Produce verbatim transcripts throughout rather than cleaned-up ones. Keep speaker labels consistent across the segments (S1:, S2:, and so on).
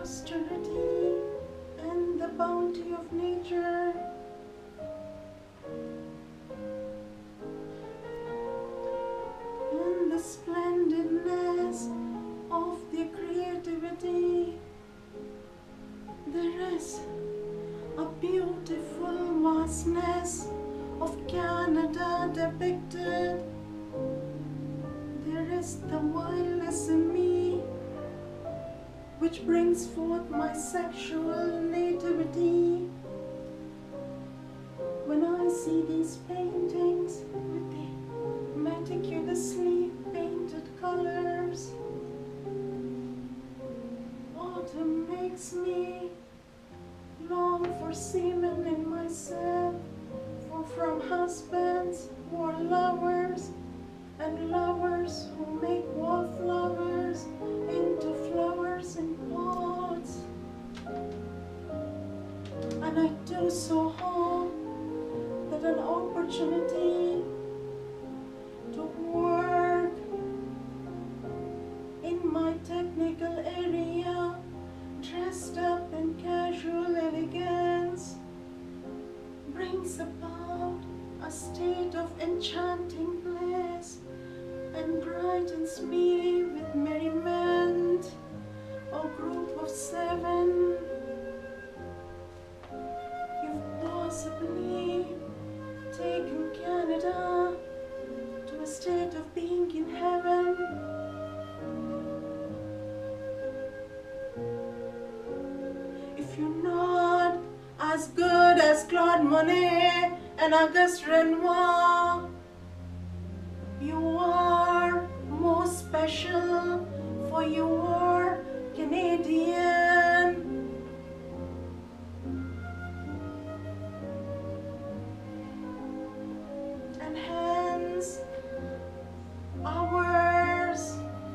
S1: austerity and the bounty of nature. And the splendidness of their creativity. There is a beautiful vastness of Canada depicted. There is the wildness in me, which brings forth my sexual nativity. When I see these paintings with the meticulously painted colors, autumn makes me long for semen in myself, for from husbands who are lovers, and lovers who make wallflowers into flowers in pots. And I do so hope that an opportunity to work in my technical area, dressed up in casual elegance, brings about a state of enchanting bliss and brightens me with merriment. O group of seven, you've possibly taken Canada to a state of being in heaven. If you're not as good as Claude Monet and Auguste Renoir, you are most special, for you are Canadian. And hence ours.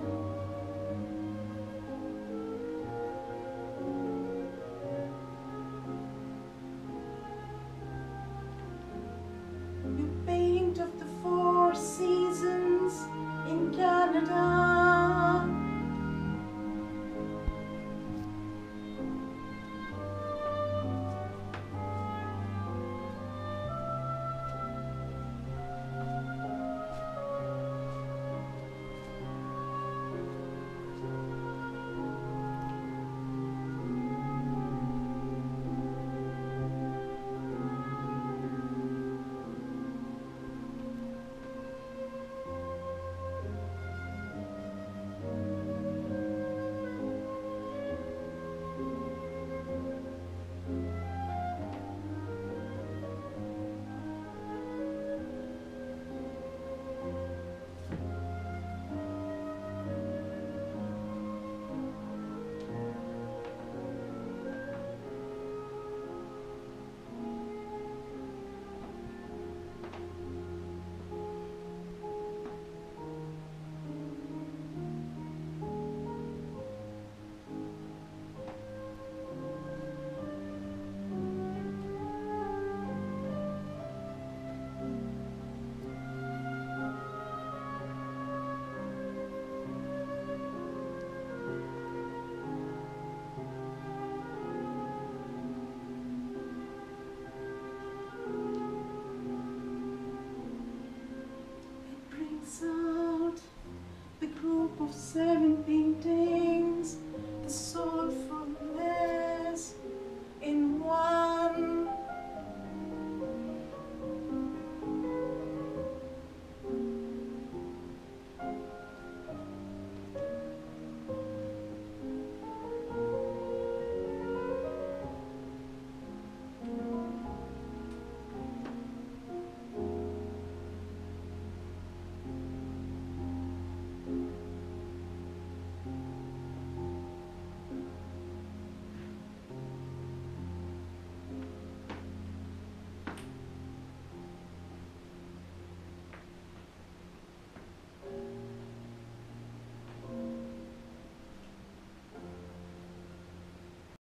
S1: You paint of the four seasons in Canada. Out the group of seven paintings, the soulful